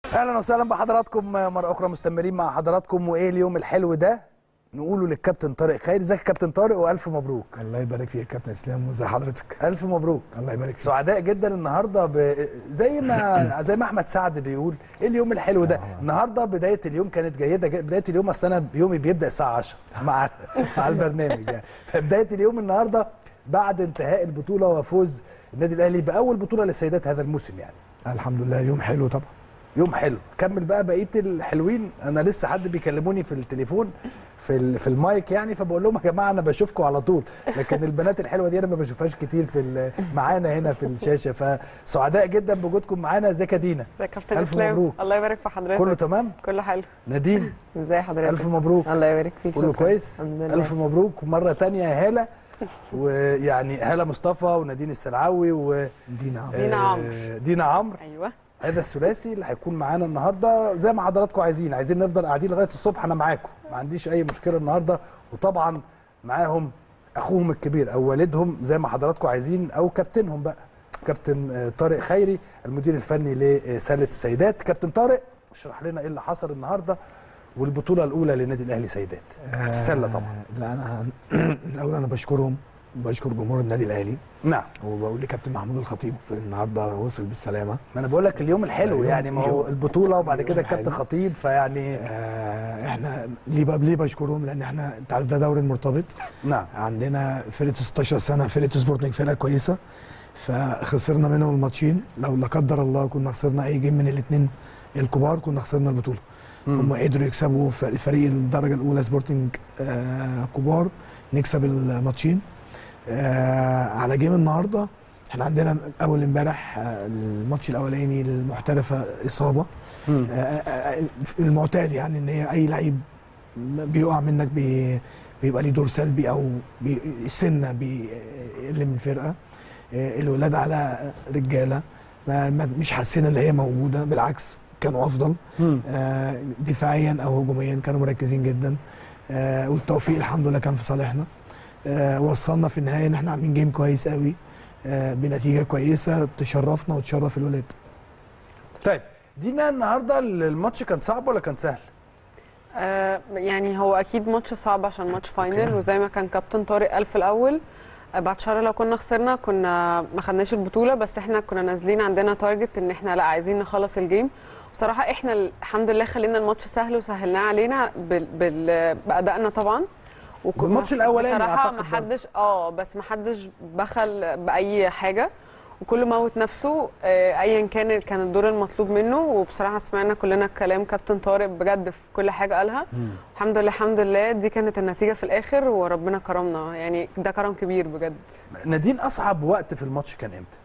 اهلا وسهلا بحضراتكم مره اخرى، مستمرين مع حضراتكم. وايه اليوم الحلو ده نقوله للكابتن طارق خيري. ازيك يا كابتن طارق والف مبروك. الله يبارك فيك يا كابتن اسلام، وزي حضرتك؟ الف مبروك. الله يبارك فيك. سعداء جدا النهارده زي ما احمد سعد بيقول ايه اليوم الحلو ده. النهارده بدايه اليوم كانت جيده بدايه اليوم اصل انا يومي بيبدا الساعه 10 مع البرنامج يعني. فبدايه اليوم النهارده بعد انتهاء البطوله وفوز النادي الاهلي باول بطوله للسيدات هذا الموسم يعني. الحمد لله يوم حلو طبعا. يوم حلو. كمل بقى بقيه الحلوين. انا لسه حد بيكلموني في التليفون في المايك يعني، فبقول لهم يا جماعه انا بشوفكم على طول، لكن البنات الحلوه دي انا ما بشوفهاش كتير معانا هنا في الشاشه. فسعداء جدا بوجودكم معانا. ازيك يا دينا؟ ازيك يا كابتن اسلام؟ مبروك. الله يبارك في حضرتك. كله تمام؟ كله حلو. نادين ازي حضرتك؟ الف مبروك. الله يبارك فيك. كله كويس؟ الف مبروك مره ثانيه يا هاله، ويعني هاله مصطفى ونادين السلعوي ودينا عمرو. ايوه، هذا الثلاثي اللي هيكون معانا النهارده زي ما حضراتكم عايزين نفضل قاعدين لغايه الصبح. انا معاكم، ما عنديش اي مشكله النهارده. وطبعا معاهم اخوهم الكبير او والدهم زي ما حضراتكم عايزين، او كابتنهم بقى، كابتن طارق خيري المدير الفني لسله السيدات. كابتن طارق اشرح لنا ايه اللي حصل النهارده والبطوله الاولى للنادي الاهلي سيدات في السله. طبعا لا انا الاول انا بشكر جمهور النادي الاهلي. نعم. وبقول لكابتن محمود الخطيب النهارده وصل بالسلامه. ما انا بقول لك اليوم الحلو يعني، ما هو البطوله وبعد كده الكابتن خطيب فيعني احنا ليه بشكرهم؟ لان احنا انت عارف ده دوري مرتبط. نعم. عندنا فرقه 16 سنه، فرقه سبورتنج فرقه كويسه، فخسرنا منهم الماتشين. لو لا قدر الله كنا خسرنا اي جيم من الاثنين الكبار كنا خسرنا البطوله. هم قدروا يكسبوا فريق الدرجه الاولى سبورتنج كبار، نكسب الماتشين. على جيم النهارده احنا عندنا اول امبارح الماتش الاولاني المحترفه اصابه المعتاد يعني، ان هي اي لعيب بيقع منك بيبقى ليه دور سلبي او السنه بيقل من الفرقه. الولاد على رجاله مش حاسين ان هي موجوده، بالعكس كانوا افضل دفاعيا او هجوميا، كانوا مركزين جدا. والتوفيق الحمد لله كان في صالحنا. وصلنا في النهايه ان احنا عاملين جيم كويس قوي بنتيجه كويسه تشرفنا وتشرف الولاد. طيب دينا، النهارده الماتش كان صعب ولا كان سهل؟ يعني هو اكيد ماتش صعب عشان ماتش فاينل، وزي ما كان كابتن طارق قال في الاول بعد شهر لو كنا خسرنا كنا ما خدناش البطوله، بس احنا كنا نازلين عندنا تارجت ان احنا لا عايزين نخلص الجيم. بصراحه احنا الحمد لله خلينا الماتش سهل وسهلناه علينا بادائنا طبعا. والماتش الاولاني بصراحه ما حدش بخل باي حاجه، وكله موت نفسه ايا كان الدور المطلوب منه. وبصراحه سمعنا كلنا كلام كابتن طارق بجد في كل حاجه قالها. الحمد لله دي كانت النتيجه في الاخر وربنا كرمنا، يعني ده كرم كبير بجد. نادين، اصعب وقت في الماتش كان امتى؟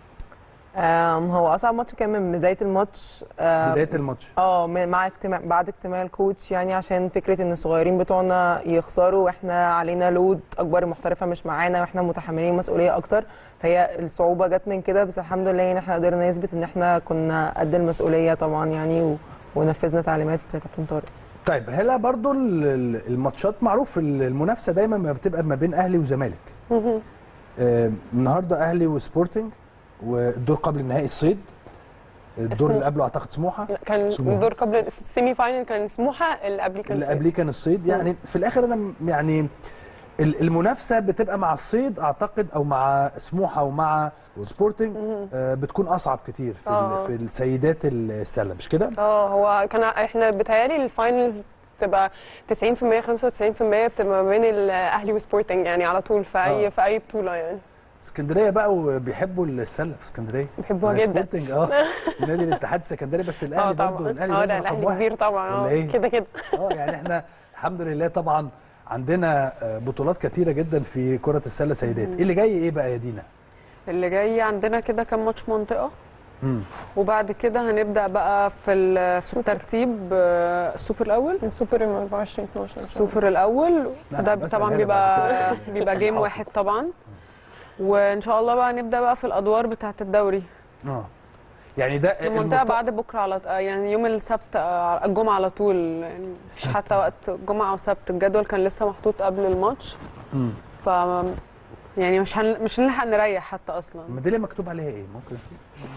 هو اصعب ماتش كان من بدايه الماتش. بدايه الماتش مع بعد اجتماع الكوتش، يعني عشان فكره ان الصغيرين بتوعنا يخسروا واحنا علينا لود اكبر، المحترفه مش معانا واحنا متحملين مسؤوليه اكتر، فهي الصعوبه جت من كده. بس الحمد لله ان احنا قدرنا نثبت ان احنا كنا قد المسؤوليه طبعا يعني، ونفذنا تعليمات كابتن طارق. طيب هلا برضو الماتشات معروف المنافسه دايما ما بتبقى ما بين اهلي وزمالك. النهارده اهلي وسبورتنج، والدور قبل النهائي الصيد، الدور اللي قبله اعتقد سموحه. كان الدور قبل السيمي فاينل كان سموحه، اللي قبليه كان الصيد. يعني في الاخر انا يعني المنافسه بتبقى مع الصيد اعتقد او مع سموحه ومع سبورتنج بتكون اصعب كتير في السيدات السله، مش كده؟ هو كان احنا بيتهيألي الفاينلز بتبقى 90% 95% بتبقى ما بين الاهلي وسبورتنج يعني على طول في اي بطوله يعني. اسكندريه بقى وبيحبوا السله في اسكندريه، بيحبوها جدا. سبورتنج نادي الاتحاد السكندري، بس الاهلي برضه الاهلي كبير طبعا كده يعني احنا الحمد لله طبعا عندنا بطولات كتيره جدا في كره السله سيدات. اللي جاي ايه بقى يا دينا؟ اللي جاي عندنا كده كام ماتش منطقه، وبعد كده هنبدا بقى في الترتيب. السوبر الاول، السوبر 24 12 السوبر الاول ده طبعا بيبقى جيم واحد طبعا. وان شاء الله بقى نبدا بقى في الادوار بتاعه الدوري. يعني ده المنطقه بعد بكره على يعني يوم السبت الجمعه على طول، يعني مش حتى وقت جمعه او سبت، الجدول كان لسه محطوط قبل الماتش. ف يعني مش هنلحق نريح حتى اصلا. الميداليه مكتوب عليها ايه؟ ممكن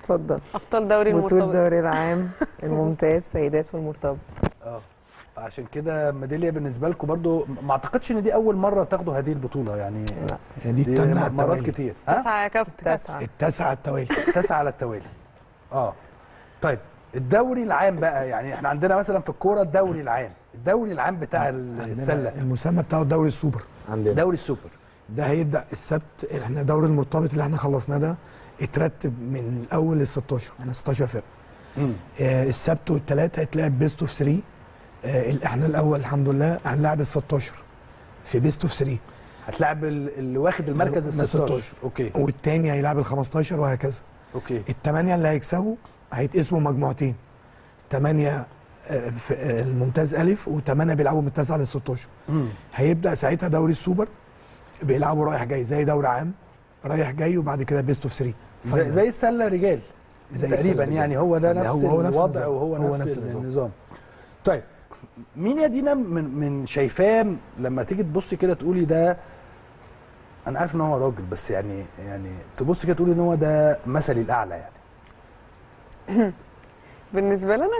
اتفضل. ابطال دوري بطولة المرتبط. الدوري العام الممتاز سيدات في المرتبط. فعشان كده ميداليه بالنسبه لكم برضو، ما اعتقدش ان دي اول مره تاخدوا هذه البطوله يعني. لا. يعني دي التامنة على مرات التوالي. كتير. 9 يا كابتن. 9. التاسعة على التوالي. 9 على التوالي. طيب الدوري العام بقى، يعني احنا عندنا مثلا في الكوره الدوري العام بتاع السله، المسمى بتاعه دوري السوبر عندنا. دوري السوبر ده هيبدا السبت. احنا دوري المرتبط اللي احنا خلصناه ده اترتب من الاول ل 16، احنا 16 فرقه. السبت والثلاث هيتلعب بيست اوف 3. احنا الاول الحمد لله هنلعب ال 16 في بيست اوف 3. هتلعب اللي واخد المركز ال 16. اوكي. والتاني هيلعب ال 15 وهكذا. اوكي. الثمانيه اللي هيكسبوا هيتقسموا مجموعتين، 8 في الممتاز الف و8 بيلعبوا من التاسعه لل 16. هيبدا ساعتها دوري السوبر، بيلعبوا رايح جاي زي دوري عام رايح جاي، وبعد كده بيست اوف 3 زي السله رجال تقريبا يعني. هو ده نفس الوضع وهو نفس النظام. طيب مين يا دينا من شايفاه لما تيجي تبصي كده تقولي ده، انا عارف ان هو راجل بس يعني تبصي كده تقولي ان هو ده مثلي الاعلى يعني؟ بالنسبه لنا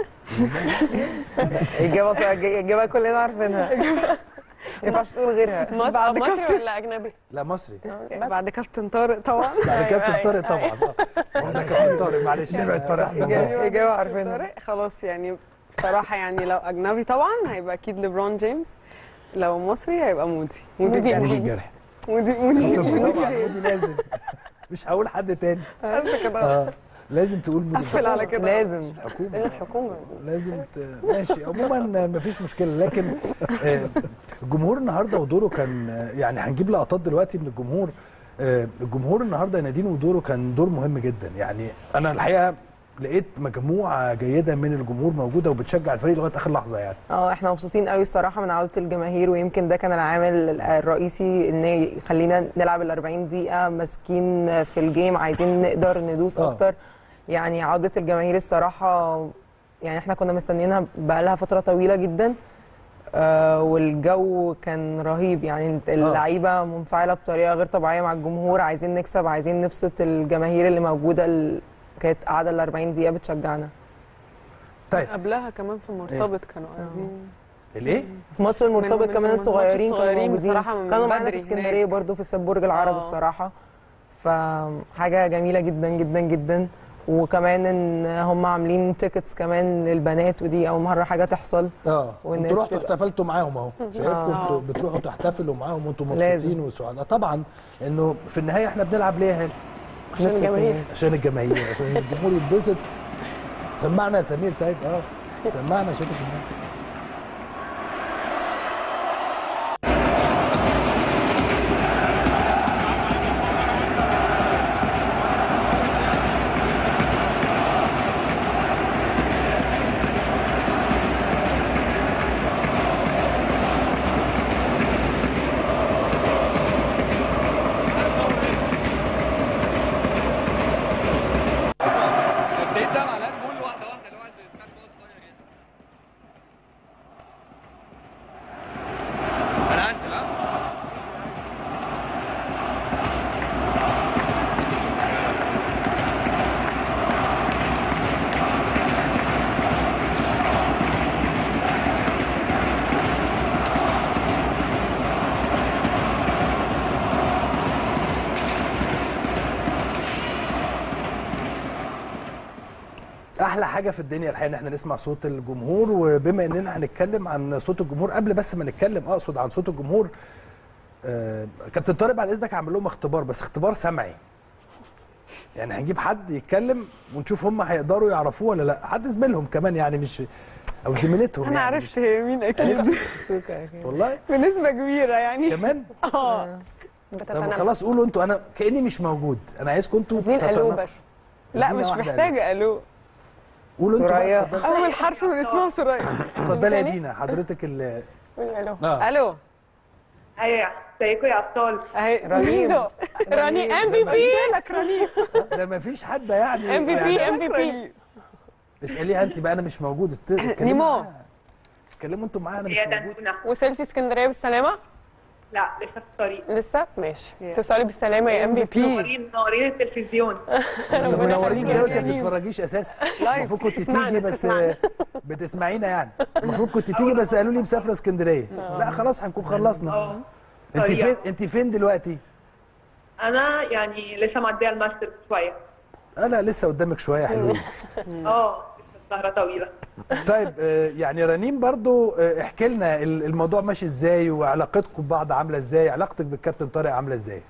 إجابة كلنا عارفينها. ما ينفعش تقول غيرها. مصري ولا اجنبي؟ لا مصري. بعد كابتن طارق طبعا. بعد كابتن طارق طبعا. كابتن طارق معلش. نبعد طارق. إجابة عارفينها. خلاص يعني بصراحه يعني لو اجنبي طبعا هيبقى اكيد ليبرون جيمس، لو مصري هيبقى مودي الجرح. مودي طبعا مودي لازم، مش هقول حد تاني. بس كده لازم تقول مودي. قفل على كده. لازم. الحكومه لازم ماشي. عموما مفيش مشكله، لكن الجمهور النهارده ودوره كان يعني هنجيب لقطات دلوقتي من الجمهور. الجمهور النهارده يا نادين ودوره كان دور مهم جدا. يعني انا الحقيقه لقيت مجموعه جيده من الجمهور موجوده وبتشجع الفريق لغايه اخر لحظه يعني. احنا مبسوطين قوي الصراحه من عوده الجماهير، ويمكن ده كان العامل الرئيسي ان يخلينا نلعب ال 40 دقيقه ماسكين في الجيم، عايزين نقدر ندوس اكتر. يعني عوده الجماهير الصراحه يعني احنا كنا مستنيينها بقالها فتره طويله جدا. والجو كان رهيب يعني، اللعيبه منفعله بطريقه غير طبيعيه مع الجمهور، عايزين نكسب، عايزين نبسط الجماهير اللي موجوده كانت قاعده ال 40 دقيقه بتشجعنا. طيب قبلها كمان في المرتبط كانوا عايزين الايه؟ في ماتش المرتبط كمان الصغيرين كانوا موجودين بصراحه كانوا معانا في اسكندريه برضو في استاد برج العرب الصراحه. فحاجه جميله جدا جدا جدا. وكمان ان هم عاملين تيكتس كمان للبنات، ودي اول مره حاجه تحصل. انتوا رحتوا احتفلتوا معاهم اهو، شايفكم انتوا بتروحوا تحتفلوا معاهم وانتوا مبسوطين وسعداء طبعا، لانه في النهايه احنا بنلعب ليه هنا؟ عشان الجماهير. عشان الجماهير، عشان الجمهور يتبسط. سمعنا يا سمير. طيب سمعنا صوت الجمهور. احلى حاجه في الدنيا الحقيقه ان احنا نسمع صوت الجمهور. وبما اننا هنتكلم عن صوت الجمهور، قبل بس ما نتكلم اقصد عن صوت الجمهور، كابتن طارق بعد اذنك هعمل لهم اختبار، بس اختبار سمعي. يعني هنجيب حد يتكلم ونشوف هم هيقدروا يعرفوه ولا لا، حد زميلهم كمان يعني، مش او زميلتهم. انا يعني عرفت هي مين اكيد. والله بنسبه كبيره يعني كمان. طب خلاص قولوا انتوا، انا كاني مش موجود، انا عايزكم انتوا الو بس. لا مش محتاجه الو. قولوا انتوا سوريا. اول حرف من اسمها سوريا. اتفضلي يا دينا حضرتك اللي الو. الو. ايوه ازيكم يا ابطال؟ اهي رنيم. رنيم ام في بي. لك رنيم. ده ما فيش حد يعني. ام في بي ام في بي. اساليها انت بقى، انا مش موجود. نيمو. اتكلموا انتوا معايا، انا مش موجود. وصلتي اسكندريه بالسلامه؟ لا لسه في الطريق. لسه ماشي. توصلي بالسلامه يا MVP. منورين التلفزيون. منورين ازاي وانت ما يخليك. بتتفرجيش اساسا؟ لايف. المفروض كنت بتسمعنا، تيجي بس بتسمعنا. بتسمعينا يعني. المفروض كنت تيجي بس قالوا لي مسافره اسكندريه. لا خلاص هنكون خلصنا. انت فين دلوقتي؟ انا يعني لسه معديه الماستر شويه. لا لسه قدامك شويه حلوين. لسه السهره طويله. طيب يعني رنيم برضو احكي لنا الموضوع ماشي ازاي وعلاقتكم ببعض عامله ازاي؟ علاقتك بالكابتن طارق عامله ازاي؟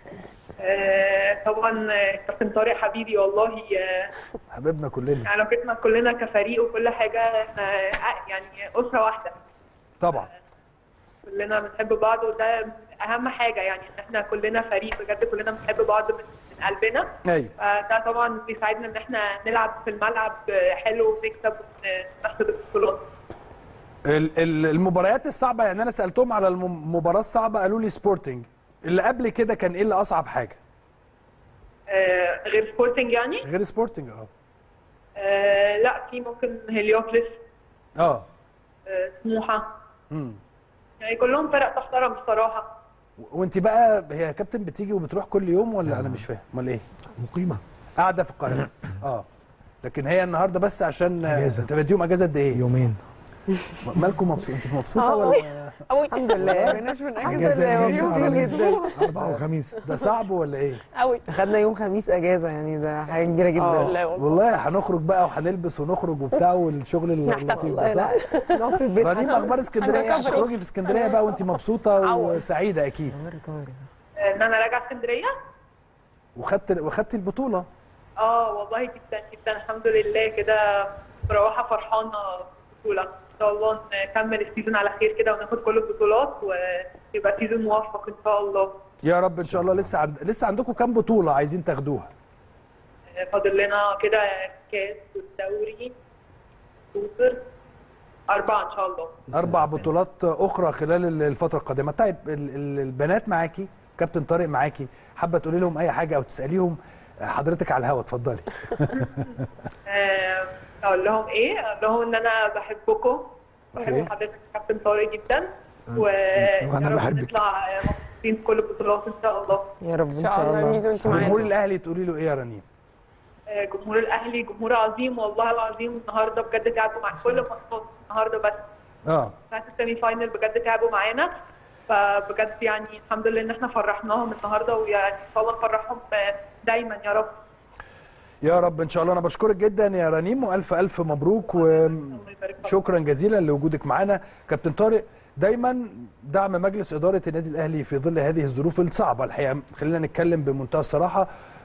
طبعا كابتن طارق حبيبي والله. حبيبنا كلنا. علاقتنا كلنا كفريق وكل حاجه احنا يعني اسره واحده. طبعا. كلنا بنحب بعض وده اهم حاجه يعني ان احنا كلنا فريق بجد كلنا بنحب بعض من قلبنا. ايوه. ده طبعا بيساعدنا ان احنا نلعب في الملعب حلو ونكسب ونحصد البطولات. المباريات الصعبه يعني انا سالتهم على المباراه الصعبه قالوا لي سبورتنج. اللي قبل كده كان ايه اللي اصعب حاجه؟ غير سبورتنج يعني؟ غير سبورتنج لا في ممكن هليوبلس. سموحه. يعني كلهم فرق تحترم الصراحه. وانت بقى هي يا كابتن بتيجي وبتروح كل يوم ولا انا مش فاهم امال ايه؟ مقيمه قاعده في القاهره. لكن هي النهارده بس عشان اجازه. انت بديهم اجازه قد ايه؟ يومين. مالكم مبسوط؟ انت مبسوطه ولا؟ الحمد لله. الحمد لله مبسوطين جدا. 4 وخميس. ده صعب ولا ايه؟ قوي. خدنا يوم خميس اجازه يعني ده حاجه كبيره جدا. والله هنخرج بقى وهنلبس ونخرج وبتاع والشغل اللطيف ده صح؟ نقعد في البيت. رنيم اخبار اسكندريه؟ هتخرجي في اسكندريه بقى وانت مبسوطه وسعيده اكيد. ان انا راجعه اسكندريه وخدتي البطوله. والله جدا جدا الحمد لله كده مروحه فرحانه بالبطوله. ان شاء الله نكمل السيزون على خير كده وناخد كل البطولات ويبقى سيزون موفق ان شاء الله. يا رب ان شاء الله. لسه عندكم كام بطوله عايزين تاخدوها؟ فاضل لنا كده كاس والدوري سوبر 4 ان شاء الله. 4 بطولات اخرى خلال الفتره القادمه. طيب البنات معاكي، كابتن طارق معاكي، حابه تقولي لهم اي حاجه او تساليهم حضرتك على الهوا؟ اتفضلي. اقول لهم ايه؟ اقول لهم ان انا بحبكم. بحب حضرتك كابتن طارق جدا وانا بحبك. نطلع مبسوطين في كل البطولات ان شاء الله. يا رب ان شاء الله. جمهور الاهلي تقولي له ايه يا رنيم؟ جمهور الاهلي جمهور عظيم والله العظيم. النهارده بجد تعبوا مع كل ماتشات النهارده بس بتاعت السيمي فاينل بجد تعبوا معانا. فبجد يعني الحمد لله ان احنا فرحناهم النهارده ويعني ان شاء الله نفرحهم دايما يا رب. يا رب ان شاء الله. انا بشكرك جدا يا رنيم والف الف مبروك وشكرا جزيلا لوجودك معانا. كابتن طارق دايما دعم مجلس اداره النادي الاهلي في ظل هذه الظروف الصعبه الحقيقه. خلينا نتكلم بمنتهى الصراحه.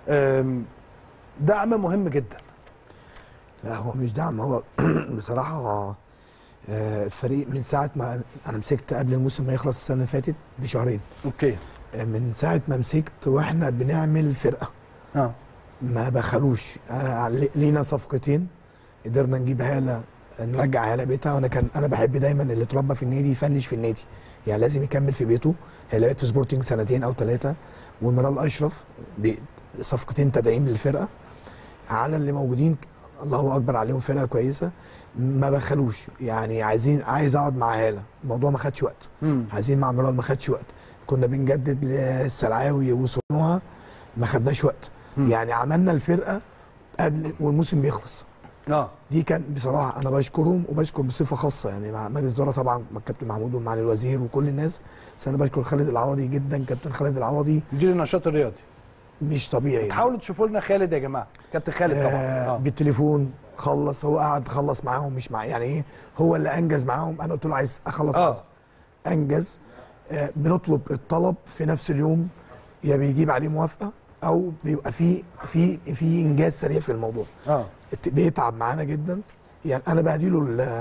دعم مهم جدا. لا هو مش دعم، هو بصراحه الفريق من ساعه ما انا مسكت قبل الموسم ما يخلص السنه اللي فاتت بشهرين. اوكي. من ساعه ما مسكت واحنا بنعمل فرقه ما بخلوش. لينا صفقتين قدرنا نجيب هاله، نرجع هاله بيتها. وانا انا بحب دايما اللي اتربى في النادي يفنش في النادي، يعني لازم يكمل في بيته. هي لعبت في سبورتنج 2 أو 3 ومرال اشرف صفقتين تدعيم للفرقه على اللي موجودين. الله اكبر عليهم، فرقه كويسه ما بخلوش. يعني عايز اقعد مع هاله، الموضوع ما خدش وقت. عايزين مع مرال ما خدش وقت. كنا بنجدد للسلعاوي وصنوها ما خدناش وقت. يعني عملنا الفرقه قبل والموسم بيخلص. دي كان بصراحه انا بشكرهم وبشكر بصفه خاصه يعني مع مجلس الاداره طبعا، الكابتن محمود ومعالي الوزير وكل الناس. بس انا بشكر خالد العوضي جدا، كابتن خالد العوضي مدير النشاط الرياضي. مش طبيعي. حاولوا تشوفوا لنا خالد يا جماعه، كابتن خالد طبعا. بالتليفون خلص، هو قعد خلص معاهم مش مع يعني ايه، هو اللي انجز معاهم. انا قلت له عايز اخلص انجز. بنطلب الطلب في نفس اليوم، يا بيجيب عليه موافقه او بيبقى في انجاز سريع في الموضوع. بيتعب معانا جدا. يعني انا بديله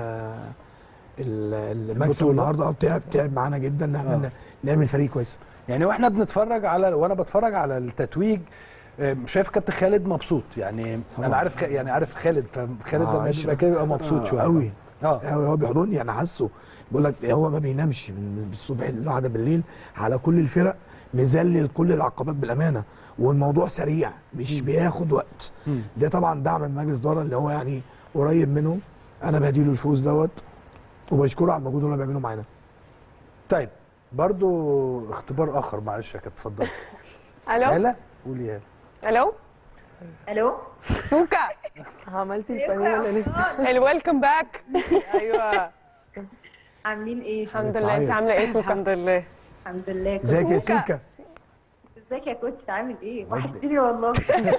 المكسب النهارده. تعب معانا جدا ان نعمل فريق كويس. يعني وانا بتفرج على التتويج شايف كابتن خالد مبسوط. يعني طبعا. انا عارف يعني عارف خالد، فخالد لما يبقى كده يبقى مبسوط شويه قوي. هو بيحضني انا حاسه. بيقول لك هو ما بينامش من الصبح لحد بالليل على كل الفرق، مذلل كل العقبات بالامانه. والموضوع سريع مش بياخد وقت. ده طبعا دعم من مجلس الاداره اللي هو يعني قريب منهم. انا بديله الفوز دوت وبشكره على المجهود اللي هو بيعمله معانا. طيب برضو اختبار اخر، معلش يا كابتن اتفضل. الو هلا قولي هلا. الو الو سوكا عملتي البانيه ولا لسه؟ الويلكم باك. ايوه عاملين ايه؟ الحمد لله. انت عامله ايه سوكا؟ الحمد لله. الحمد لله. ازيك يا سوكا؟ ازيك يا كوتش عامل ايه؟ وحشتني والله.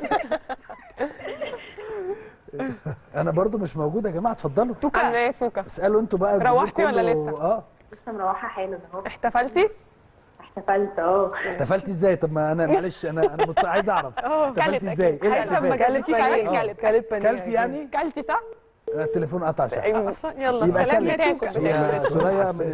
انا برضو مش موجود يا جماعه، اتفضلوا عامله ايه سوكا؟ اسالوا انتوا بقى. الجمهور روحتي ولا كله. لسه؟ لسه مروحه حالا اهو. احتفلتي؟ احتفلت احتفلتي ازاي؟ طب ما انا معلش انا عايز اعرف احتفلتي ازاي؟ ايه حسب ما الاحتفال؟ كلتيش عليك كلت بانيه كلتي يعني؟ كلتي صح؟ التليفون قطع شحن. اصلا يلا يبقى سلام كلت. يا سوكا. يا سوريا من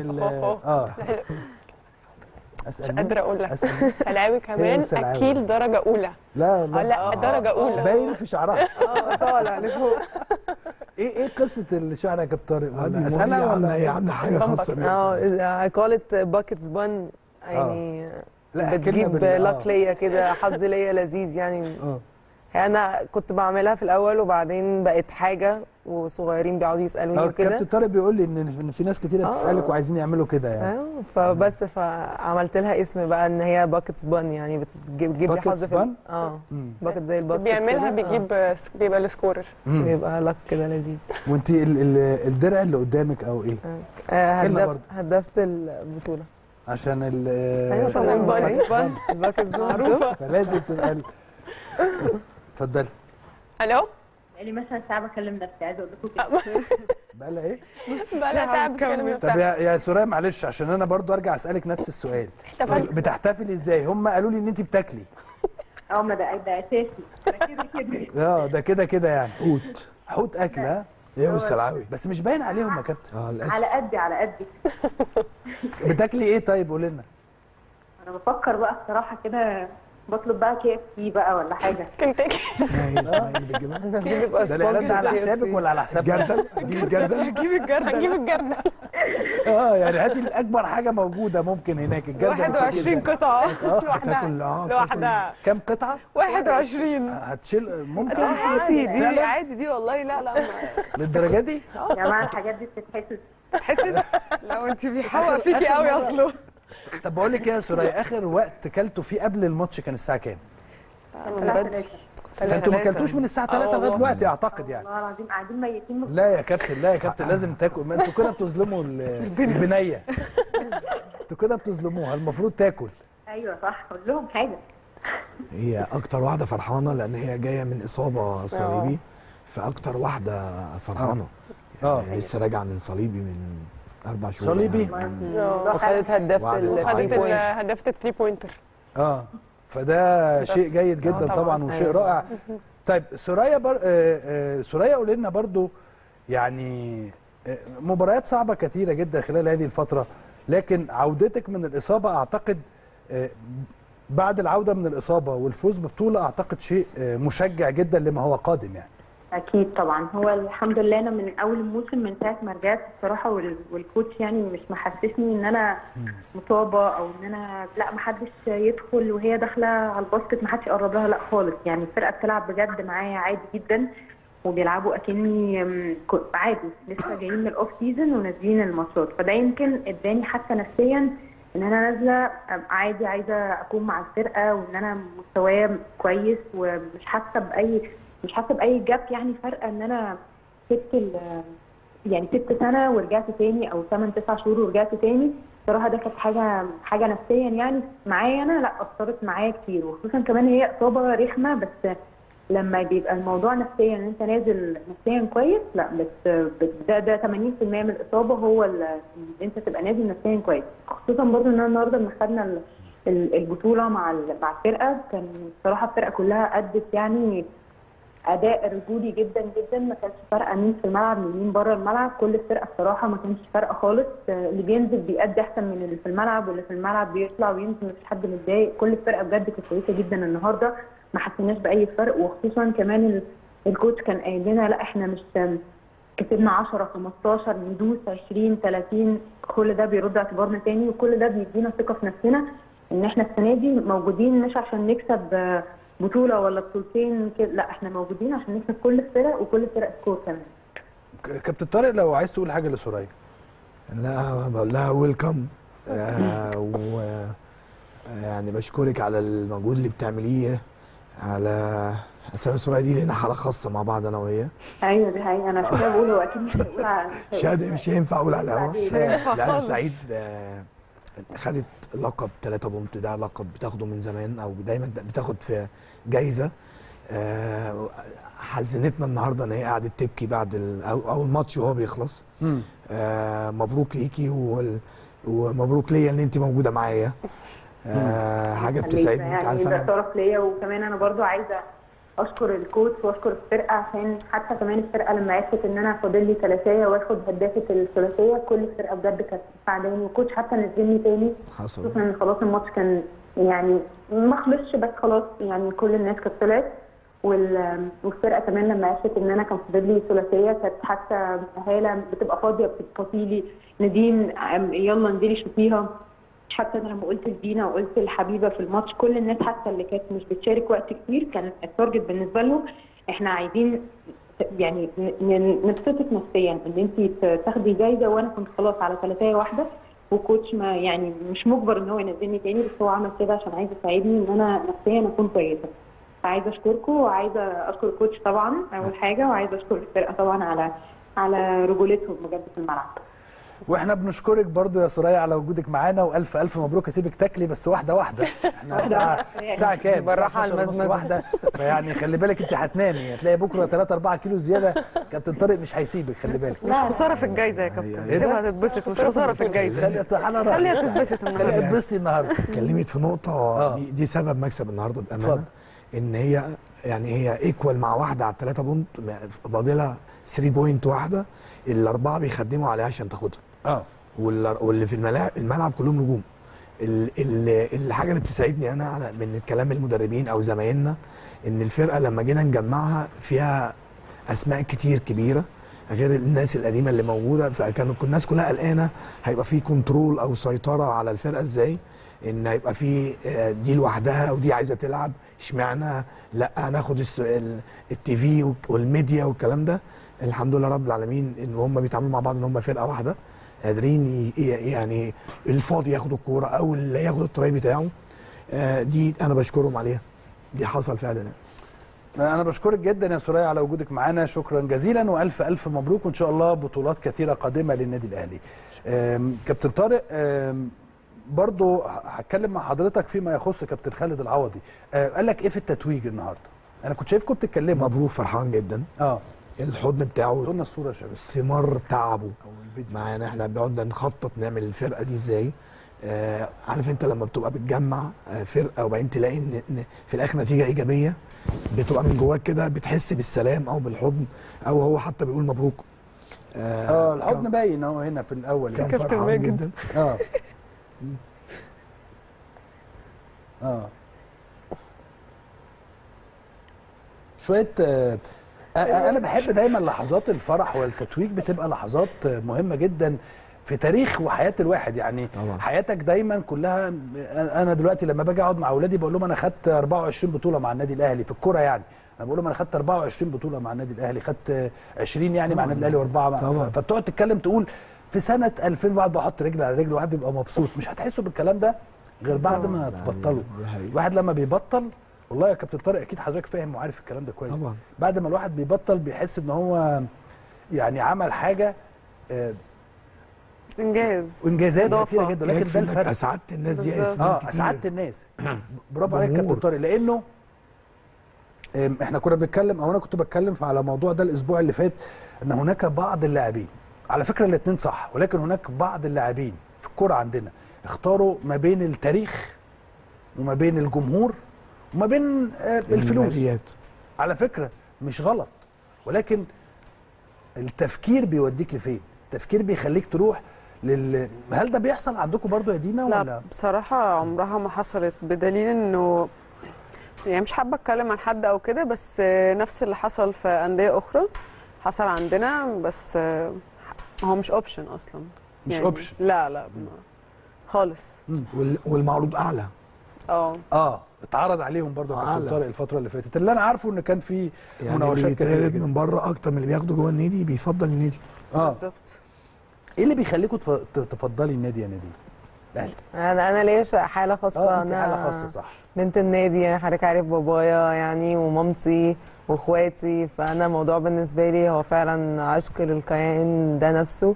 مش قادره اقول لك. اسال سلاوي كمان سلاوي. اكيل درجه اولى. لا لا درجه اولى. باين في شعرها. طالع لفوق. ايه قصه الشعر يا كابتن طارق؟ عادي، ولا اسالها ولا هي عامله حاجه خاصه بيها. I call it buckets bun يعني لا، احكي لنا بتجيب لك ليا كده، حظ ليا لذيذ يعني. انا كنت بعملها في الاول وبعدين بقت حاجه وصغيرين بيقعدوا يسالوني وكده. كابتن طارق بيقول لي ان في ناس كتيره بتسالك وعايزين يعملوا كده يعني. فبس فعملت لها اسم بقى ان هي باكتس بان، يعني بتجيب لي حظ في باكت زي الباسكت بيعملها كده. بيبقى السكورر. بيبقى لك كده لذيذ. وانت الدرع اللي قدامك او ايه؟ هدفت البطوله عشان ايوه طبعا الباكتس بان فلازم تبقى اتفضلي. الو بقالي مثلا ساعه بكلم نفسي، عايزه اقول لكم كده. بقى لها ايه؟ بقى لها ساعه بتكلم طب يا سوريا معلش، عشان انا برضو ارجع اسالك نفس السؤال. بتحتفلي ازاي؟ هم قالوا لي ان انت بتاكلي. ما ده اساسي. ده كده كده يعني. حوت اكل. ها ايه والسلاوي بس مش باين عليهم يا كابتن. للاسف. على قدي. بتاكلي ايه طيب؟ قولي لنا. انا بفكر بقى الصراحه كده، بطلب بقى KFC بقى ولا حاجه. كنتاكي. اسمها اللي بتجيبها؟ ده الاعلان ده على حسابك ولا على حساب جردل؟ هجيب الجردل؟ هنجيب الجردل. يعني هاتي اكبر حاجه موجوده ممكن هناك. الجردل 21 قطعه لوحدها. كام قطعه؟ 21. هتشيل ممكن. عادي دي عادي دي والله. لا للدرجه دي؟ يا جماعه الحاجات دي بتتحسد. لو انت بيحوق فيكي قوي اصله. طب بقول لك ايه يا سوريا، اخر وقت كلتوا فيه قبل الماتش كان الساعه كام؟ فانتوا ما كلتوش من الساعه 3 لغايه دلوقتي اعتقد يعني. والله العظيم قاعدين ميتين. لا يا كابتن لازم تاكل. ما انتوا كده بتظلموا البنيه. انتوا كده بتظلموها، المفروض تاكل. ايوه صح، قول لهم حاجه. هي اكتر واحده فرحانه لان هي جايه من اصابه صليبي، فاكتر واحده فرحانه. لسه راجعه من صليبي من 4 شهور. صليبي. وخدت هدافه الثري بوينتر. فده شيء جيد جدا طبعا وشيء رائع. طيب سوريا قول لنا برضو يعني مباريات صعبه كثيره جدا خلال هذه الفتره، لكن عودتك من الاصابه اعتقد بعد العوده من الاصابه والفوز ببطوله اعتقد شيء مشجع جدا لما هو قادم يعني. اكيد طبعا. هو الحمد لله انا من اول الموسم من ساعه ما رجعت الصراحه والكوتش يعني مش محسسني ان انا مصابه او ان انا لا، ما حدش يدخل وهي داخله على الباسكت ما حدش يقرب لها، لا خالص. يعني الفرقه بتلعب بجد معايا عادي جدا وبيلعبوا اكني عادي لسه جايين من الاوف سيزون ونازلين الماتشات. فده يمكن اداني حتى نفسيا ان انا نازله عادي عايزه اكون مع الفرقه وان انا مستوايا كويس ومش حاسه باي جاب يعني فرقه ان انا سبت يعني 6 سنه ورجعت تاني او 8-9 شهور ورجعت تاني. صراحه ده كانت حاجه نفسيا يعني معايا انا لا اثرت معايا كتير، وخصوصا كمان هي اصابه رخمه. بس لما بيبقى الموضوع نفسيا ان انت نازل نفسيا كويس، لا بس ده 80% من الاصابه هو ان انت تبقى نازل نفسيا كويس. خصوصا برضو ان النهارده لما خدنا البطوله مع الفرقه كان بصراحه الفرقه كلها ادت يعني اداء رجولي جدا جدا. ما كانش فارقه مين في الملعب من مين بره الملعب، كل الفرقه بصراحه ما كانش فارقه خالص. اللي بينزل بيأدي احسن من اللي في الملعب واللي في الملعب بيطلع وينزل، مفيش حد متضايق. كل الفرقه بجد كانت كويسه جدا النهارده، ما حسيناش باي فرق. وخصوصا كمان الكوتش كان قايل لنا لا احنا مش كسبنا 10 15 ندوس 20 30، كل ده بيرد اعتبارنا تاني وكل ده بيدينا ثقه في نفسنا ان احنا السنه دي موجودين مش عشان نكسب بطوله ولا بطولتين كده، لا احنا موجودين عشان نكسب كل الفرق وكل الفرق سكور كمان. كابتن طارق لو عايز تقول حاجه لسوريا. لا بقول لها ويلكم و يعني بشكرك على المجهود اللي بتعمليه على اسامه سوريا. دي لنا حاله خاصه مع بعض انا وهي. ايوه دي حقيقة، انا شويه بقول هو اكيد مش هيقول على شهاده مش هينفع اقول على الهوا. هينفع لا انا خالص. سعيد. خدت لقب 3 بونت، ده لقب بتاخده من زمان او دايما بتاخد في جايزه. حزنتنا النهارده ان هي قعدت تبكي بعد اول ماتش وهو بيخلص. مبروك ليكي ومبروك ليا ان انت موجوده معايا. حاجه بتسعدني. انت يعني عارفه ده شرف ليا، وكمان انا برضو عايزه اشكر الكوتش واشكر الفرقه، عشان حتى كمان الفرقه لما عرفت ان انا فاضل لي ثلاثيه واخد هدافه الثلاثيه، كل الفرقه بجد كانت مساعداني، والكوتش حتى نزلني تاني. حصل. خصوصا ان خلاص الماتش كان يعني ما خلصش، بس خلاص يعني كل الناس كانت طلعت، والفرقه كمان لما عرفت ان انا كان فاضل لي ثلاثيه كانت حتى هاله بتبقى فاضيه بتبصي لي نادين يلا انزلي شوفيها. حتى انا لما قلت لدينا وقلت لحبيبه في الماتش، كل الناس حتى اللي كانت مش بتشارك وقت كتير كان التارجت بالنسبه لهم احنا عايزين يعني نبسطك نفسيا ان انت تاخدي جايزه، وانا كنت خلاص على ثلاثيه واحده، وكوتش ما يعني مش مجبر ان هو ينزلني تاني، بس هو عمل كده عشان عايز يساعدني ان انا نفسيا اكون كويسه. عايزه اشكركم، وعايزه اشكر الكوتش طبعا اول حاجه، وعايزه اشكر الفرقه طبعا على رجولتهم بجد في الملعب. واحنا بنشكرك برضو يا سوريا على وجودك معانا، والف الف مبروك. اسيبك تاكلي بس واحده واحده. احنا الساعه كام؟ بالراحه على المزمزه واحده، فيعني خلي بالك انت هتنامي، هتلاقي بكره 3 4 كيلو زياده. كابتن طارق مش هيسيبك، خلي بالك. مش خساره في الجايزه يا كابتن، سيبها تتبسط، مش خساره في الجايزه. خليها تتبسط النهارده. خليها تتبسطي النهارده. اتكلمت في نقطه دي سبب مكسب النهارده بامانه. ان هي يعني هي ايكوال مع واحده على 3 بونت، فاضلها 3 بوينت واحده، الاربعه بيخدموا عليها عشان تاخدها. واللي في الملعب كلهم نجوم. الحاجه اللي بتسعدني انا من كلام المدربين او زمايلنا ان الفرقه لما جينا نجمعها فيها اسماء كتير كبيره غير الناس القديمه اللي موجوده، فكانوا الناس كلها قلقانه هيبقى في كنترول او سيطره على الفرقه ازاي، ان هيبقى في دي لوحدها ودي عايزه تلعب، اشمعنى لا هناخد التي في والميديا والكلام ده. الحمد لله رب العالمين ان هم بيتعاملوا مع بعض ان هم فرقه واحده، قادرين يعني الفاضي ياخد الكوره او اللي ياخد التراي بتاعه. دي انا بشكرهم عليها، دي حصل فعلا. انا بشكرك جدا يا سوريا على وجودك معانا، شكرا جزيلا والف الف مبروك، وان شاء الله بطولات كثيره قادمه للنادي الاهلي. كابتن طارق، برضو هتكلم مع حضرتك فيما يخص كابتن خالد العوضي. قال لك ايه في التتويج النهارده؟ انا كنت شايفكم بتتكلموا. مبروك، فرحان جدا. الحضن بتاعه قلنا الصوره يا شباب، ثمار تعبه معانا. احنا بنقعد نخطط نعمل الفرقه دي ازاي. عارف انت لما بتبقى بتجمع فرقه وبعدين تلاقي ان في الاخر نتيجه ايجابيه، بتبقى من جواك كده بتحس بالسلام او بالحضن، او هو حتى بيقول مبروك. الحضن باين اهو هنا في الاول. كان فرحان جدا. شويه. انا بحب دايما لحظات الفرح والتتويج، بتبقى لحظات مهمه جدا في تاريخ وحياه الواحد. يعني طبعا. حياتك دايما كلها. انا دلوقتي لما باجي اقعد مع اولادي بقول لهم انا خدت 24 بطوله مع النادي الاهلي في الكوره. يعني انا بقول لهم انا خدت 24 بطوله مع النادي الاهلي، خدت 20 يعني مع النادي الاهلي واربعه. فبتقعد تتكلم تقول في سنه 2000 بعد بحط رجل على رجل واحد بيبقى مبسوط. مش هتحسوا بالكلام ده غير بعد ما تبطلوا. الواحد لما بيبطل، والله يا كابتن طارق اكيد حضرتك فاهم وعارف الكلام ده كويس طبعا. بعد ما الواحد بيبطل بيحس ان هو يعني عمل حاجه وانجازات كتيره جدا، لكن ده الفرق. اسعدت الناس دي اسعدت الناس. برافو عليك يا كابتن طارق، لانه احنا كنا بنتكلم او انا كنت بتكلم على الموضوع ده الاسبوع اللي فات، ان هناك بعض اللاعبين، على فكره الاثنين صح، ولكن هناك بعض اللاعبين في الكوره عندنا اختاروا ما بين التاريخ وما بين الجمهور وما بين الفلوس. على فكره مش غلط، ولكن التفكير بيوديك لفين؟ التفكير بيخليك تروح هل ده بيحصل عندكم برضو يا دينا لا ولا؟ بصراحه عمرها ما حصلت، بدليل انه يعني مش حابه اتكلم عن حد او كده، بس نفس اللي حصل في انديه اخرى حصل عندنا، بس هو مش اوبشن اصلا. مش يعني اوبشن. لا خالص. والمعروض اعلى. اتعرض عليهم برضه يا كابتن طارق الفتره اللي فاتت. اللي انا عارفه ان كان في يعني مناوشات كتير من بره اكتر من اللي بياخده جوه النادي، بيفضل النادي. بالظبط. ايه اللي بيخليكم تفضلي النادي يا نادي؟ الاهلي. انا ليا حاله خاصه. انت حاله خاصه صح. بنت النادي، يعني حضرتك عارف بابايا يعني ومامتي واخواتي، فانا الموضوع بالنسبه لي هو فعلا عشق للكيان ده نفسه.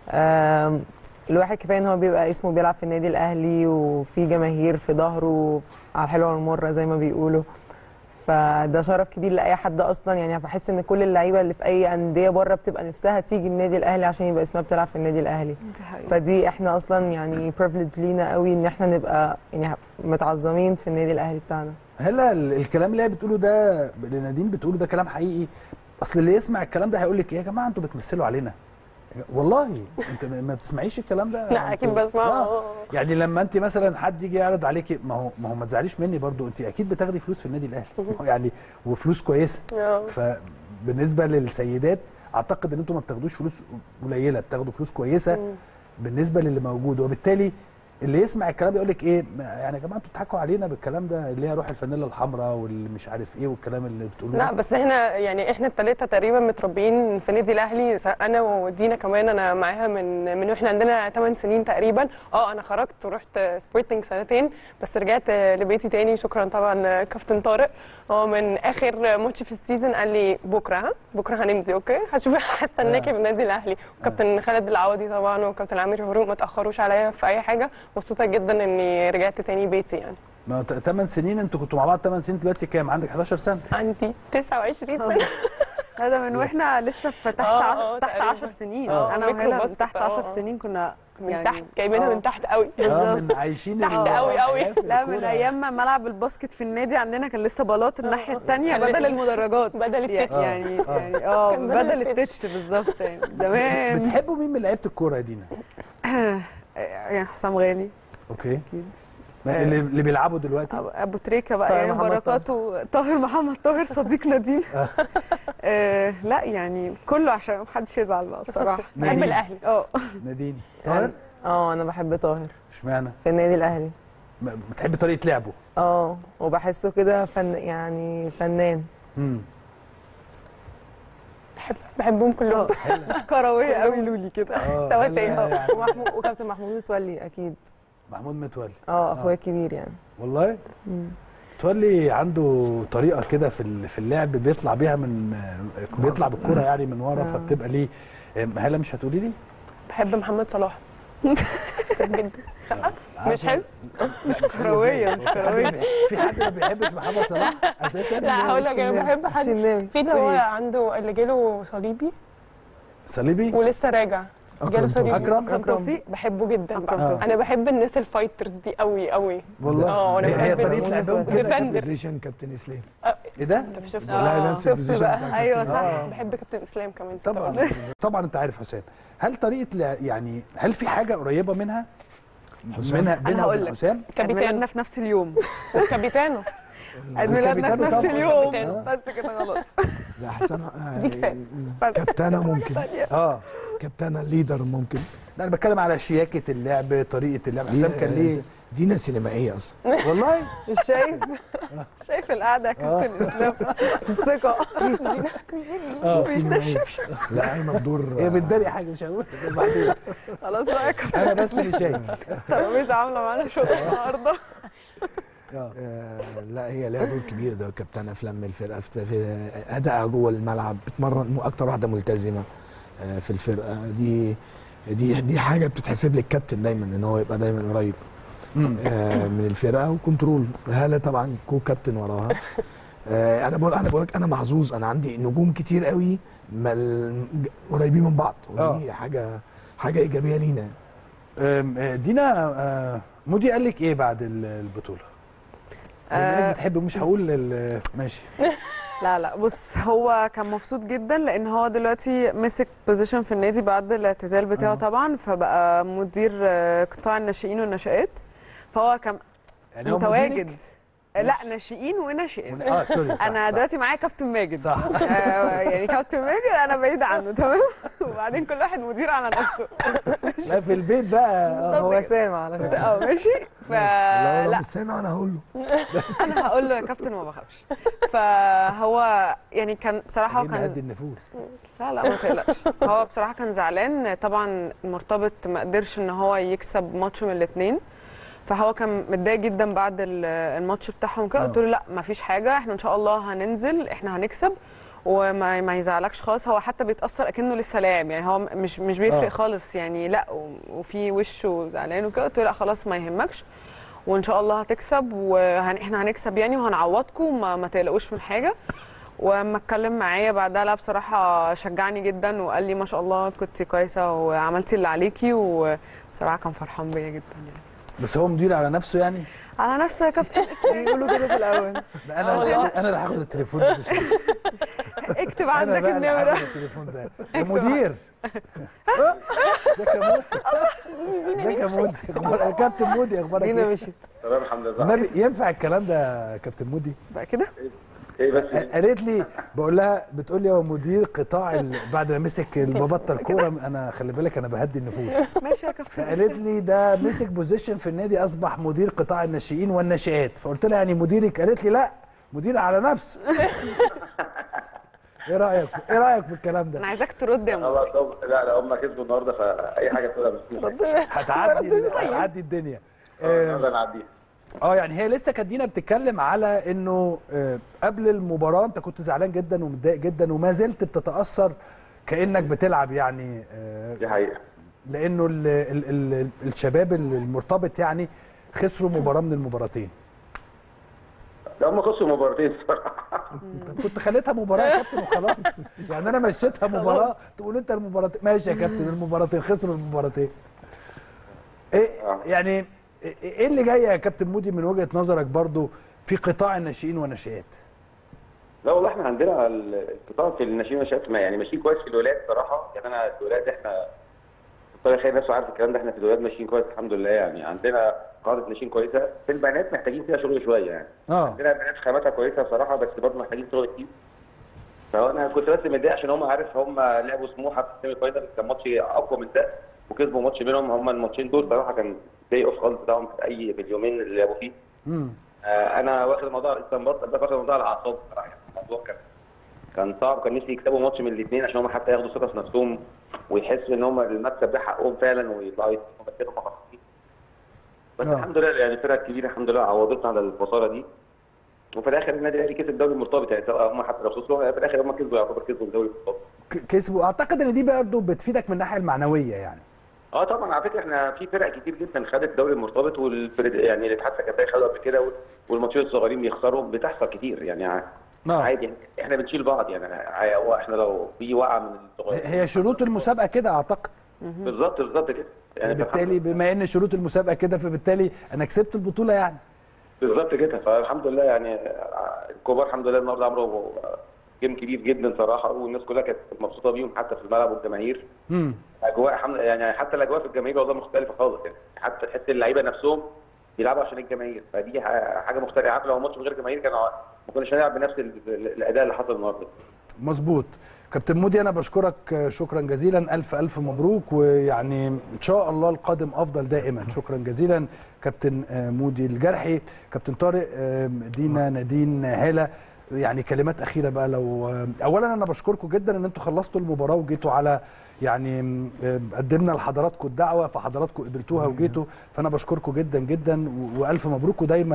الواحد كفايه ان هو بيبقى اسمه بيلعب في النادي الاهلي وفي جماهير في ظهره على الحلوه والمره زي ما بيقولوا، فده شرف كبير لاي حد اصلا. يعني بحس ان كل اللعيبه اللي في اي انديه بره بتبقى نفسها تيجي النادي الاهلي عشان يبقى اسمها بتلعب في النادي الاهلي. فدي احنا اصلا يعني بريفليج لينا قوي ان احنا نبقى يعني متعظمين في النادي الاهلي بتاعنا. هلا الكلام اللي هي بتقوله ده، اللي نادين بتقوله ده كلام حقيقي. اصل اللي يسمع الكلام ده هيقول لك ايه يا جماعه انتوا بتمثلوا علينا. والله انت ما بتسمعيش الكلام ده؟ لا اكيد بسمعه. يعني لما انت مثلا حد يجي يعرض عليكي، ما تزعليش مني برضو، انت اكيد بتاخدي فلوس في النادي الاهلي يعني وفلوس كويسه. فبالنسبه للسيدات اعتقد ان انتوا ما بتاخدوش فلوس قليله، بتاخدوا فلوس كويسه بالنسبه للي موجود. وبالتالي اللي يسمع الكلام يقول لك ايه يعني يا جماعه انتوا بتضحكوا علينا بالكلام ده، اللي هي روح الفانيلا الحمراء واللي مش عارف ايه والكلام اللي بتقولوه. لا بس احنا الثلاثه تقريبا متربيين في نادي الاهلي، انا ودينا كمان، انا معاها من واحنا عندنا 8 سنين تقريبا. انا خرجت ورحت سبورتنج سنتين بس رجعت لبيتي تاني. شكرا طبعا كابتن طارق، هو من اخر ماتش في السيزون قال لي بكره هنمضي اوكي، هستناكي في النادي الاهلي. وكابتن خالد العوضي طبعا وكابتن عامر فاروق ما تاخروش عليا في اي حاجه. مبسوطه جدا اني رجعت تاني بيتي يعني. ما 8 سنين انتوا كنتوا مع بعض 8 سنين، دلوقتي كام؟ عندك 11 سنه؟ عندي 29 سنه. هذا من واحنا لسه في تحت 10 سنين. انا وهلا تحت 10 سنين كنا من تحت جايبينها من تحت قوي. من عايشين تحت قوي. لا من ايام ما ملعب الباسكت في النادي عندنا كان لسه بلاط الناحيه الثانيه بدل المدرجات، بدل التتش يعني بدل التتش بالظبط يعني زمان. بتحبوا مين من لعيبه الكوره يا دينا؟ يعني حسام غالي اوكي اكيد. اللي بيلعبوا دلوقتي ابو تريكه بقى يعني بركاته، طاهر محمد طاهر صديق نادين. لا يعني كله عشان محدش يزعل بقى بصراحه. بحب الاهلي. نادين طاهر. انا بحب طاهر. اشمعنى؟ في النادي الاهلي بتحب طريقه لعبه؟ وبحسه كده يعني فنان. بحبهم كلهم. مش كرويه قوي لولي كده. وكابتن محمود متولي اكيد. محمود متولي اخويا الكبير يعني. والله متولي عنده طريقه كده في اللعب بيطلع بيها بيطلع بالكره يعني من ورا، فبتبقى ليه. هلا مش هتقولي لي؟ بحب محمد صلاح جدا. مش حلو؟ مش كرويه. في حد ما بيحبش محمد صلاح اساسا؟ لا هقول لك انا بحب حد في اللي هو عنده اللي جاله صليبي ولسه راجع. جاله صليبي. اكرم توفيق بحبه جدا. انا بحب الناس الفايترز دي قوي قوي والله. انا هي طريقه لعبهم كده. كابتن اسلام. ايه ده؟ انت شفت؟ والله نفس البوزيشن. ايوه صح. بحب كابتن اسلام كمان. طبعا انت عارف حسام، هل طريقه يعني هل في حاجه قريبه منها انا هقول لك حسام؟ كابتننا في نفس اليوم. كابتنه عيد ميلادنا في نفس اليوم بس كده خلاص. لا حسام دي كفايه. كابتنه ممكن. كابتنه ليدر ممكن. لا انا بتكلم على شياكه اللعب، طريقه اللعب. حسام كان ليه دينا سينمائيه اصلا. والله مش شايف القعده يا كابتن اسلام. الثقه. لا ايمن دور. هي بتداري حاجه مش هقول بعدين. خلاص بقى يا كابتن. انا بس اللي شايف. الترابيزه عامله معانا شغل النهارده. لا هي لها دور كبير، ده كابتنه في لم الفرقه، في ادائها جوه الملعب، بتمرن اكتر واحده ملتزمه في الفرقه دي حاجه بتتحسب للكابتن دايما ان هو يبقى دايما قريب من الفرقه وكنترول. هاله طبعا كابتن وراها. انا بقول لك انا محظوظ، انا عندي نجوم كتير قوي قريبين من بعض، ودي حاجه ايجابيه لينا. دينا مودي قال لك ايه بعد البطوله؟ انك بتحب مش هقول ماشي. لا بص، هو كان مبسوط جدا لان هو دلوقتي مسك بوزيشن في النادي بعد الاعتزال بتاعه طبعا، فبقى مدير قطاع الناشئين والنشآت، فهو كان يعني متواجد لا ناشئين وناشئين. سوري صح. انا دلوقتي معايا كابتن ماجد صح. يعني كابتن ماجد انا بعيد عنه تمام. وبعدين كل واحد مدير على نفسه. لا في البيت بقى هو سامع على فكره. ماشي. لو مش سامع انا هقول له. انا هقول له يا كابتن ما بخافش. فهو يعني كان بصراحه كان هدي النفوس. لا ما تقلقش. هو بصراحه كان زعلان طبعا، المرتبط ما قدرش ان هو يكسب ماتش من الاثنين، فهو كان متضايق جدا بعد الماتش بتاعهم كده. قلت له لا ما فيش حاجه، احنا ان شاء الله هننزل، احنا هنكسب وما يزعلكش خالص. هو حتى بيتاثر اكنه لسه لاعب يعني، هو مش بيفرق خالص يعني، لا وفي وشه زعلان وكده. قلت له لا خلاص ما يهمكش، وان شاء الله هتكسب واحنا هنكسب يعني، وهنعوضكم، ما تقلقوش من حاجه. واما اتكلم معايا بعدها لا بصراحه شجعني جدا وقال لي ما شاء الله كنت كويسه وعملتي اللي عليكي، وبصراحه كان فرحان بيا جدا يعني. بس هو مدير على نفسه يعني؟ على نفسه يا كابتن. بيقولوا كده في الاول. انا اللي هاخد التليفون. اكتب عندك النمره. انا التليفون ده يا مدير. ازيك يا مودي؟ يا كابتن مودي اخبارك ايه؟ دينا مشيت. تمام الحمد لله. النبي ينفع الكلام ده يا كابتن مودي؟ بقى كده؟ ايه بس قالت لي بقول لها بتقول لي هو مدير قطاع بعد ما مسك ببطل كوره. انا خلي بالك انا بهدي النفوس. ماشي يا كابتن. فقالت لي ده مسك بوزيشن في النادي اصبح مدير قطاع الناشئين والناشئات. فقلت لها يعني مديرك؟ قالت لي لا مدير على نفسه. ايه رايك في الكلام ده؟ انا عايزاك ترد يا مودي. لا هم كسبوا النهارده فاي حاجه تقولها بس هتعدي الدنيا. نعديها. يعني هي لسه كانت دينا بتتكلم على انه قبل المباراه انت كنت زعلان جدا ومتضايق جدا وما زلت بتتاثر كانك بتلعب يعني. دي حقيقه. لانه الشباب المرتبط يعني خسروا مباراه من المباراتين. ده هم خسروا مباراتين الصراحه. كنت خليتها مباراه يا كابتن وخلاص. يعني انا مشيتها مباراه تقول انت المباراتين ماشي يا كابتن، المباراتين خسروا المباراتين. ايه يعني ايه اللي جاي يا كابتن مودي من وجهه نظرك برضو في قطاع الناشئين والناشئات؟ لا والله احنا عندنا القطاع في الناشئين والناشئات يعني ماشيين كويس في الولاد صراحه. يعني انا الولاد احنا طارق خير نفسه عارف الكلام ده، احنا في الولاد ماشيين كويس الحمد لله. يعني عندنا قاعده ناشئين كويسه. في البنات محتاجين فيها شغل شويه يعني. عندنا بنات خاماتها كويسه بصراحه بس برضه محتاجين شغل كتير. فانا كنت بس متضايق عشان هم عارف هم لعبوا سموحه في السيمي فاينل، كان ماتش اقوى من ده وكسبوا ماتش منهم. هم الماتشين دول صراحه كان داي اوف خالص بتاعهم في اليومين اللي لعبوا فيه. انا واخد الموضوع الاستنباط ده، واخد الموضوع على الاعصاب بصراحه. الموضوع كان صعب، كان نفسي يكسبوا ماتش من الاثنين عشان هم حتى ياخدوا ثقه في نفسهم ويحسوا ان هم المكسب ده حقهم فعلا ويطلعوا يمثلوا مخصصين. بس الحمد لله يعني الفرقه الكبيره الحمد لله عوضتنا على الخساره دي. وفي الاخر النادي الاهلي كسب الدوري المرتبط يعني، سواء هم حتى لو خسروا في الاخر هم كسبوا، يعتبر كسبوا الدوري المرتبط. كسبوا. اعتقد ان دي برضه بتفيدك من الناحيه المعنويه يعني. طبعا على فكره احنا في فرق كتير جدا خدت الدوري المرتبط يعني الاتحاد السكندري خدوا قبل كده والماتشات الصغيرين بيخسروا، بتحصل كتير يعني. عادي احنا بنشيل بعض يعني. هو احنا لو في وقعه من الصغيرين هي شروط المسابقه كده اعتقد. بالظبط كده يعني. بالتالي بما ان شروط المسابقه كده فبالتالي انا كسبت البطوله يعني. بالظبط كده. فالحمد لله يعني الكبار الحمد لله النهارده عملوا جيم كبير جدا صراحه، والناس كلها كانت مبسوطه بيهم حتى في الملعب والجماهير. اجواء يعني حتى الاجواء في الجماهير والله مختلفه خالص يعني. حتى تحس اللعيبه نفسهم بيلعبوا عشان الجماهير، فدي حاجه مختلفه. عارف لو ماتش من غير جماهير ما كناش هنلعب بنفس الاداء اللي حصل النهارده. مظبوط. كابتن مودي انا بشكرك شكرا جزيلا، الف مبروك، ويعني ان شاء الله القادم افضل دائما. شكرا جزيلا كابتن مودي الجرحي. كابتن طارق، دينا، نادين، هاله، يعني كلمات اخيره بقى. لو اولا انا بشكركم جدا ان انتم خلصتوا المباراه وجيتوا على يعني قدمنا لحضراتكم الدعوه فحضراتكم قبلتوها وجيتوا، فانا بشكركم جدا جدا والف مبروك، ودايما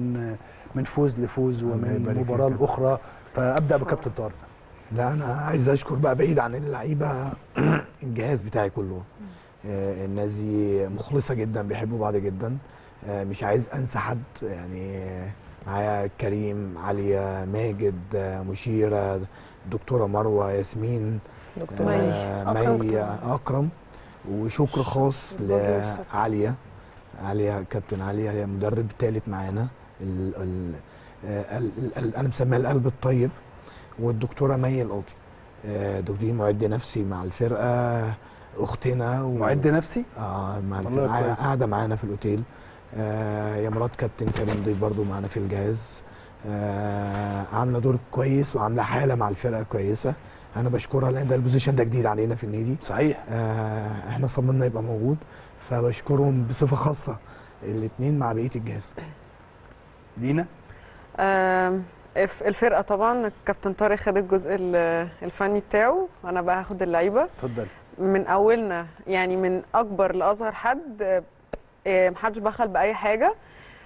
من فوز لفوز ومن مباراه لاخرى. فابدا بكابتن طارق. لا انا عايز اشكر بقى بعيد عن اللعيبه الجهاز بتاعي كله. الناس دي مخلصه جدا، بيحبوا بعض جدا. مش عايز انسى حد يعني. معايا كريم، عليا، ماجد، مشيره، دكتوره مروه، ياسمين، دكتور مي، اكرم. وشكر خاص لعليا، كابتن عليا، هي مدرب ثالث معانا، انا مسميها القلب الطيب. والدكتوره مي القاضي، دكتور معد نفسي مع الفرقه، اختنا معد نفسي؟ قاعده معانا في الاوتيل. يا مراد كابتن كريم ضيف برضو معانا في الجهاز، عامله دور كويس وعامله حاله مع الفرقه كويسه. انا بشكرها لان ده البوزيشن ده جديد علينا في النادي. صحيح. احنا صممنا يبقى موجود، فبشكرهم بصفه خاصه الاثنين مع بقيه الجهاز. دينا؟ الفرقه طبعا الكابتن طارق خد الجزء الفني بتاعه، انا بقى هاخد اللعيبه. اتفضل. من اولنا يعني من اكبر لاصغر حد، محدش بخل باي حاجه،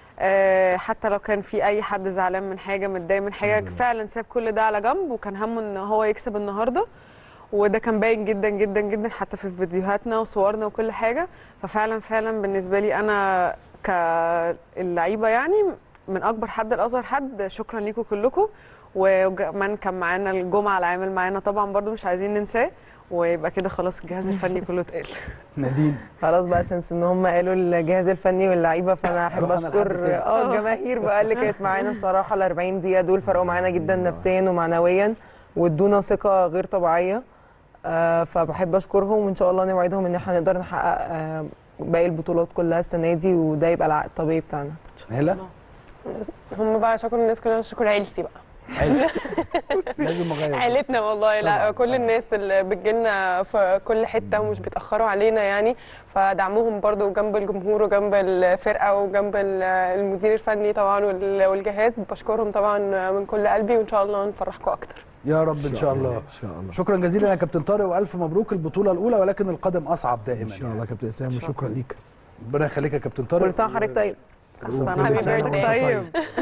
حتى لو كان في اي حد زعلان من حاجه متضايق من حاجه فعلا ساب كل ده على جنب وكان همه ان هو يكسب النهارده، وده كان باين جدا جدا جدا حتى في فيديوهاتنا وصورنا وكل حاجه. ففعلا فعلا بالنسبه لي انا كاللعيبه يعني من اكبر حد لاصغر حد، شكرا ليكم كلكم. وكمان كان معانا الجمعه العامل معانا طبعا برضو مش عايزين ننساه، ويبقى كده خلاص الجهاز الفني كله اتقال. نادين؟ خلاص بقى سنس ان هم قالوا الجهاز الفني واللعيبه، فانا احب اشكر الجماهير بقى اللي كانت معانا الصراحه. ال 40 دقيقه دول فرقوا معانا جدا نفسيا ومعنويا وادونا ثقه غير طبيعيه، فبحب اشكرهم وان شاء الله نوعدهم ان احنا نقدر نحقق باقي البطولات كلها السنه دي وده يبقى العقد الطبيعي بتاعنا. هلا؟ هم بقى شكروا الناس كلها، شكرا عيلتي بقى. لازم اغير عيلتنا والله. لا كل الناس اللي بتجيلنا في كل حته ومش بيتاخروا علينا يعني، فدعمهم برضو جنب الجمهور وجنب الفرقه وجنب المدير الفني طبعا والجهاز، بشكرهم طبعا من كل قلبي وان شاء الله نفرحكم اكتر يا رب ان شاء الله. شكرا جزيلا يا كابتن طارق والف مبروك البطوله الاولى، ولكن القادم اصعب دائما ان شاء الله. كابتن اسلام وشكرا ليك. ربنا يخليك يا كابتن طارق. كل سنه وحضرتك طيب. حبيبي طيب.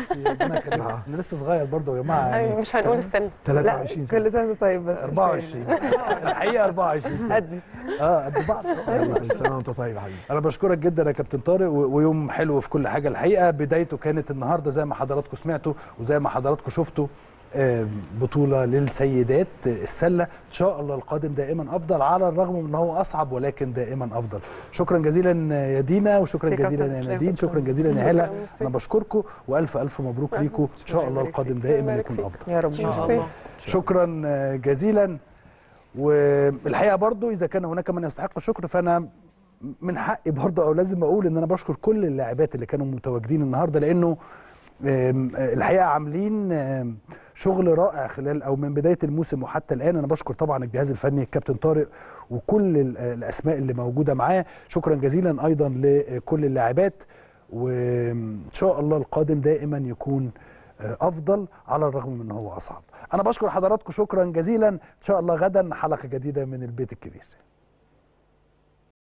انا لسه صغير برضه يا جماعه يعني. مش هنقول السن 23 كل سنه طيب بس 24 الحقيقه 24 قدي قد بعض. كل سنه وانت طيب يا حبيبي. انا بشكرك جدا يا كابتن طارق، ويوم حلو في كل حاجه. الحقيقه بدايته كانت النهارده زي ما حضراتكم سمعتوا وزي ما حضراتكم شفتوا، بطوله للسيدات السله. ان شاء الله القادم دائما افضل، على الرغم من ان هو اصعب ولكن دائما افضل. شكرا جزيلا يا دينا وشكرا جزيلا يا نادين، شكرا جزيلا يا هلا. انا بشكركم والف الف مبروك ليكم. ان شاء الله القادم دائما يكون افضل يا رب ان شاء الله. شكرا جزيلا. والحقيقه برضو اذا كان هناك من يستحق الشكر فانا من حقي برضو او لازم اقول ان انا بشكر كل اللاعبات اللي كانوا متواجدين النهارده، لانه الحقيقه عاملين شغل رائع خلال او من بدايه الموسم وحتى الان. انا بشكر طبعا الجهاز الفني الكابتن طارق وكل الاسماء اللي موجوده معاه. شكرا جزيلا ايضا لكل اللاعبات، وان شاء الله القادم دائما يكون افضل على الرغم من ان هو اصعب. انا بشكر حضراتكم شكرا جزيلا. ان شاء الله غدا حلقه جديده من البيت الكبير.